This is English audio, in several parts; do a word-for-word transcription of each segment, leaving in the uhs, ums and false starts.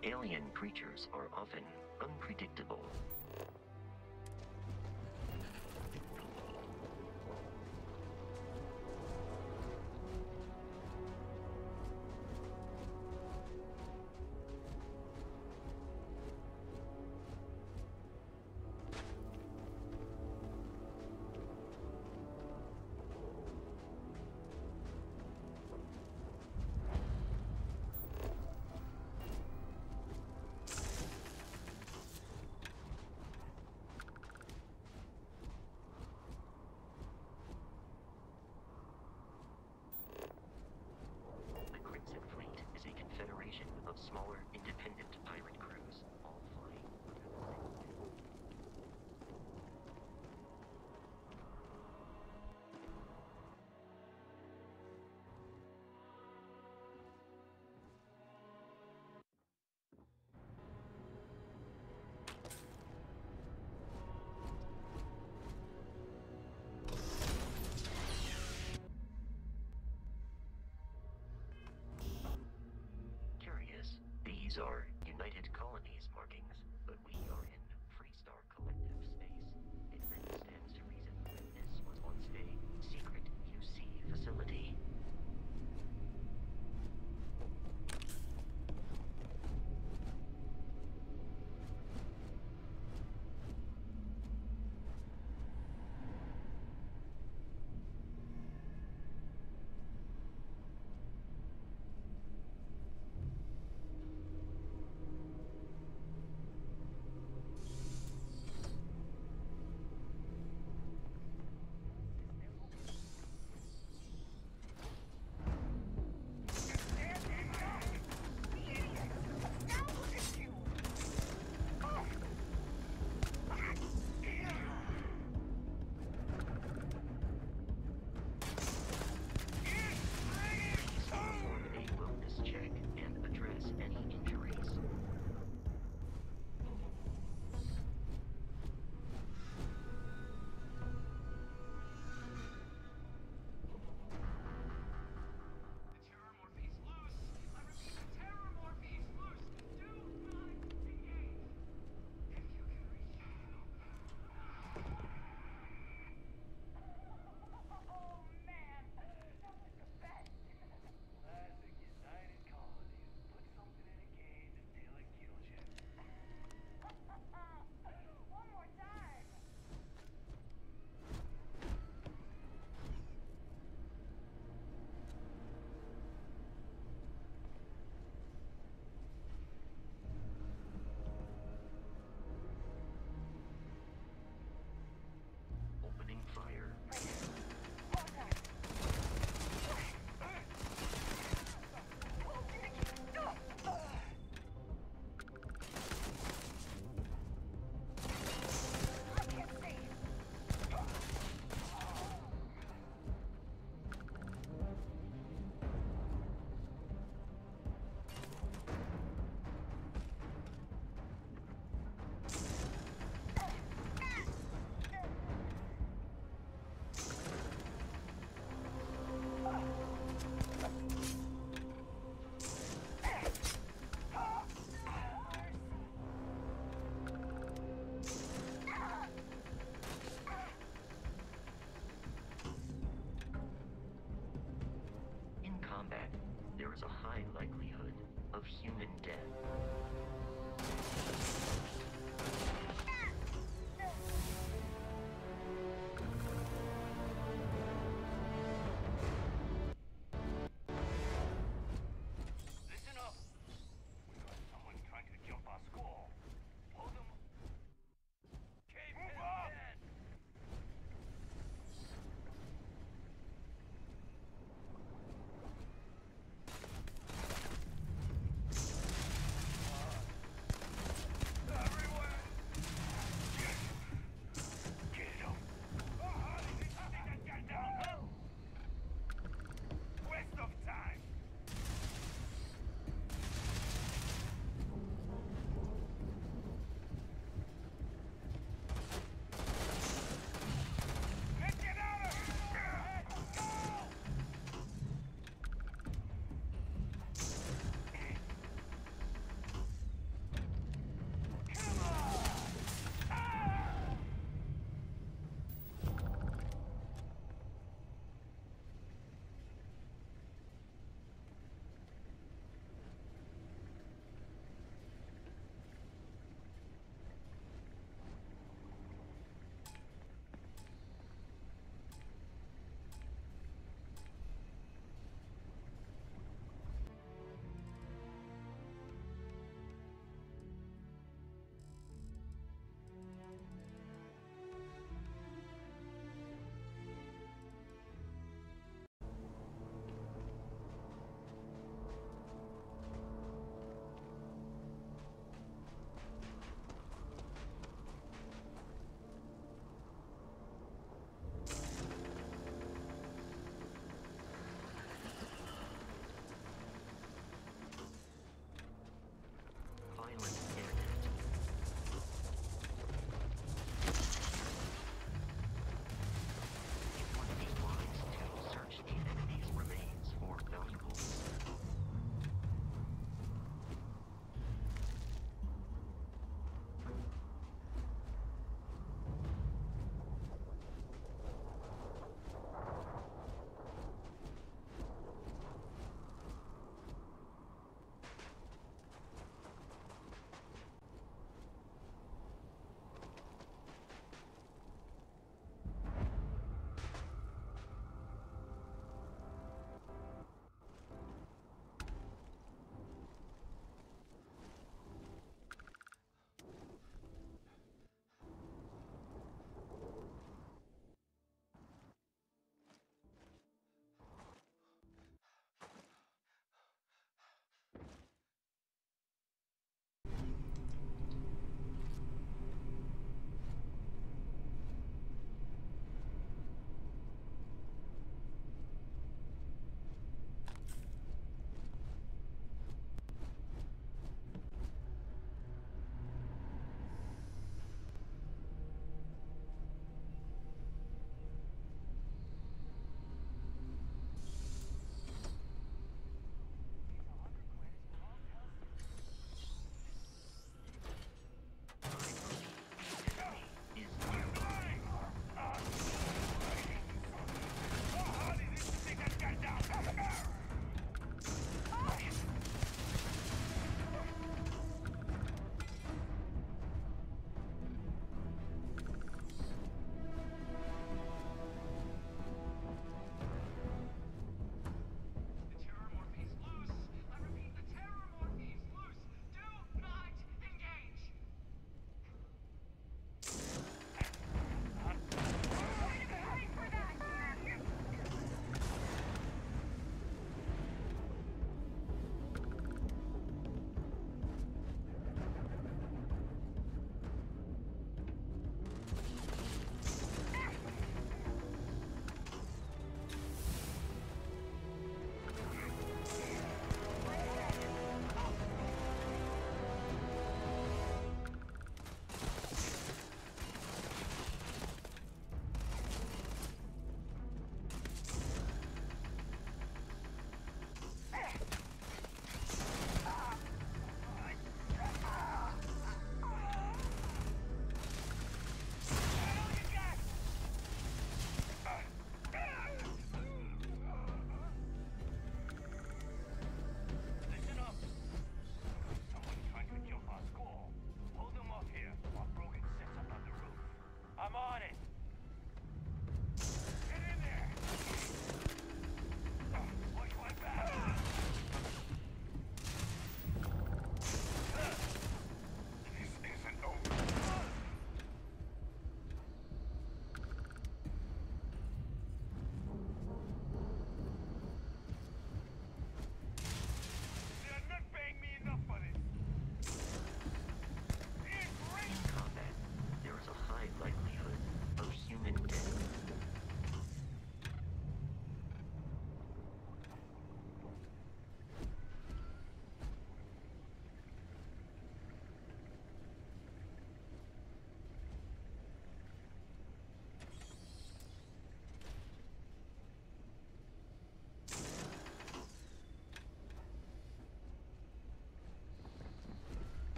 Alien creatures are often unpredictable. Of smaller, independent pirate crews, all flying under the same flag. Curious. These are United Colonies markings, but we are in Freestar Collective space. It then stands to reason that this was once a secret U C facility. Opening fire. Combat, there is a high likelihood of human death. Listen up! We got someone trying to jump our skull. Hold them. Cave Move up! Dead.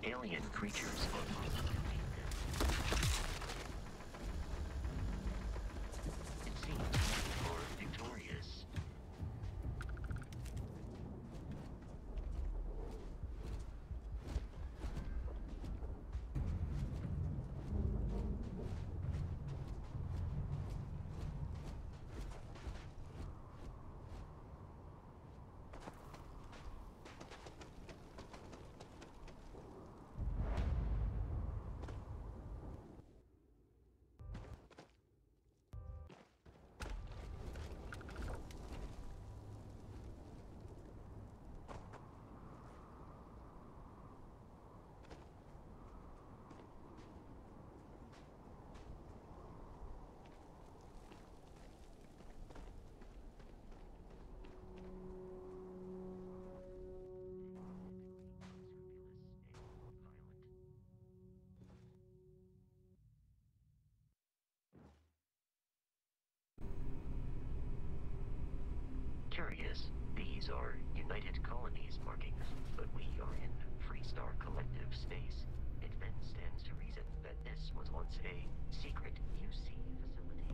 Alien creatures are on to defeat them. It seems you are victorious. Curious, these are United Colonies markings, but we are in Freestar Collective space. It then stands to reason that this was once a secret U C facility.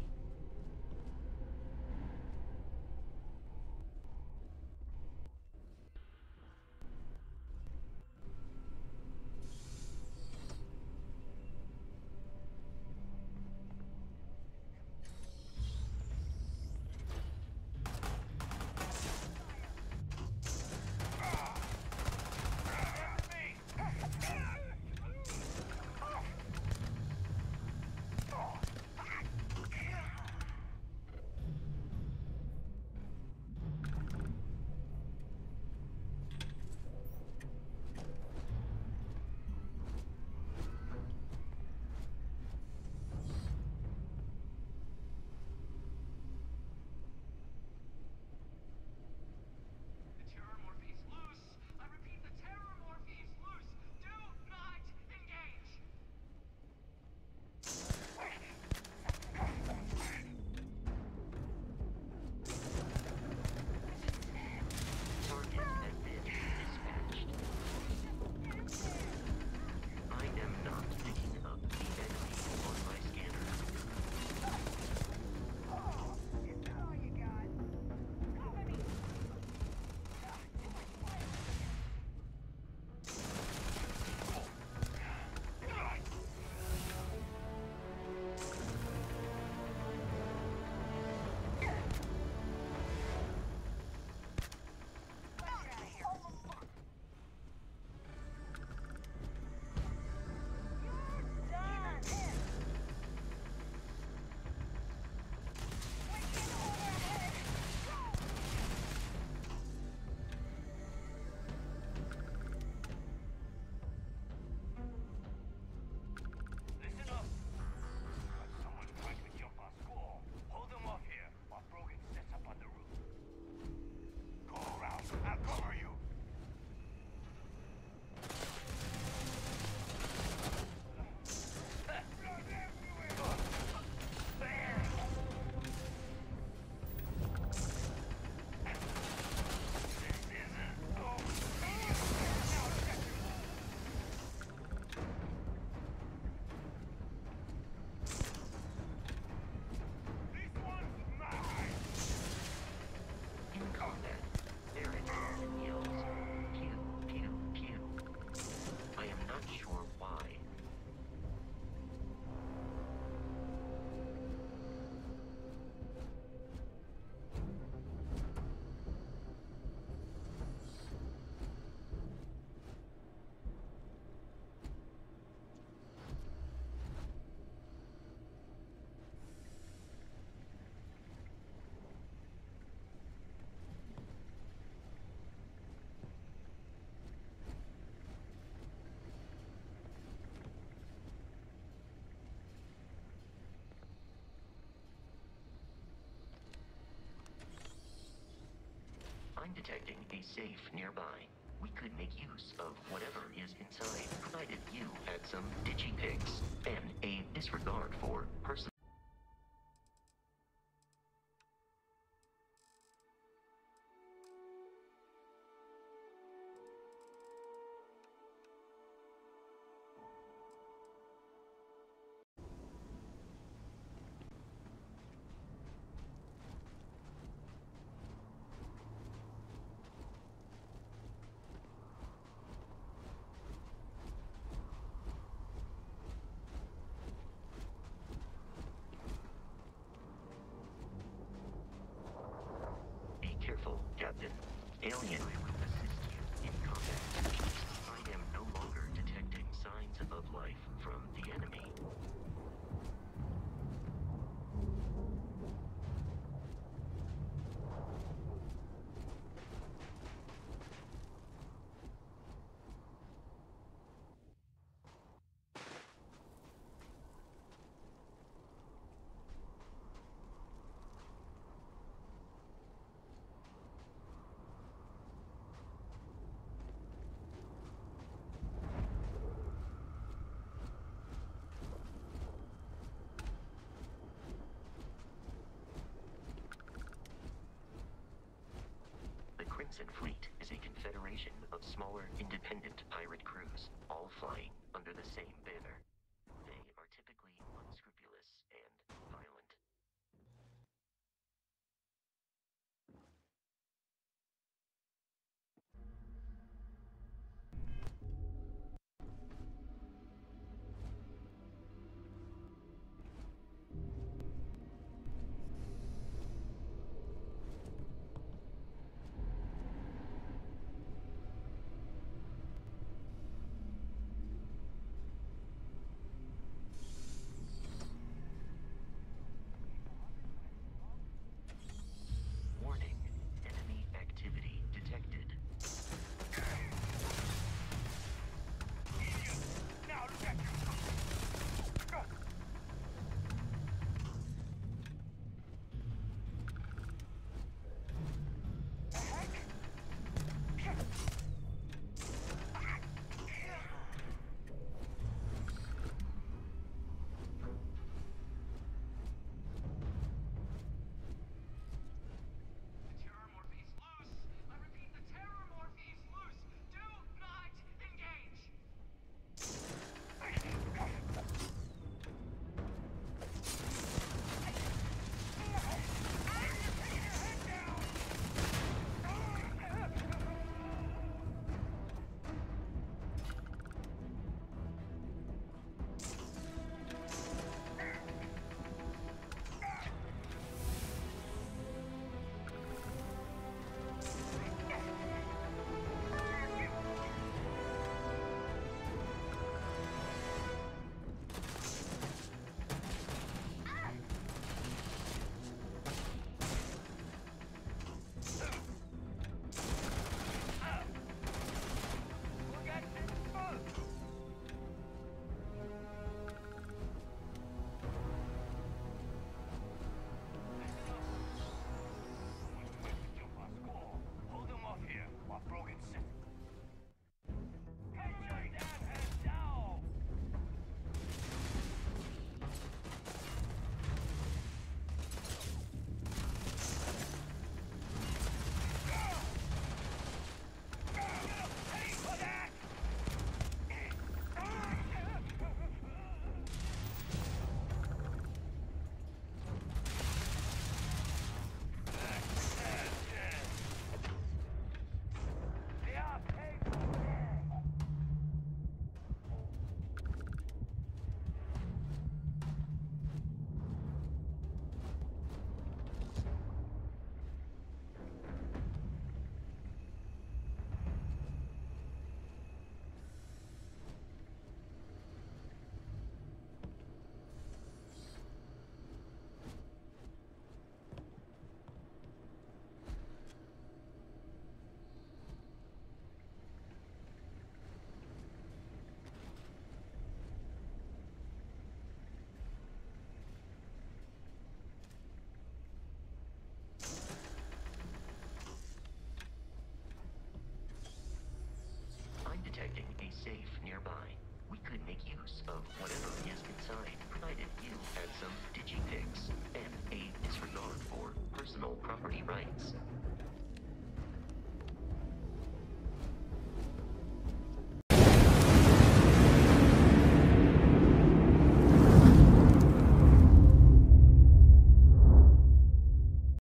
The Terrormorph is loose! I repeat, the Terrormorph is loose! Do not engage! Target has been dispatched. I am not picking up the enemy on my scanner. Is that all you got? Cover me! You're done! Wicked overhead! Listen up! Got someone trying to jump our school. Hold them off here while Brogan sets up on the roof. Go around. I'll cover you. This one's mine! In combat, Aaron often yells, pew, pew, pew. I am not sure why. I'm detecting a safe nearby. We could make use of whatever is inside, provided you had some digipics and a disregard for person. Captain. Alien, I will assist you in combat missions. I am no longer detecting signs of life from the enemy. The Crimson Fleet is a confederation of smaller, independent pirate crews, all flying under the same banner. They are typically unscrupulous and violent. Warning, enemy activity detected. Now look at you! The heck? The Terrormorph is loose! I repeat, the Terrormorph is loose! Do not engage! Look at this foot! Someone's trying to jump our squall. Hold them off here while Brogan sits. Head your damn head down! Pay for that! Yeah, pay for that! I'm detecting a safe nearby. We could make use of whatever is inside, provided you had some digipics and a disregard for personal property rights.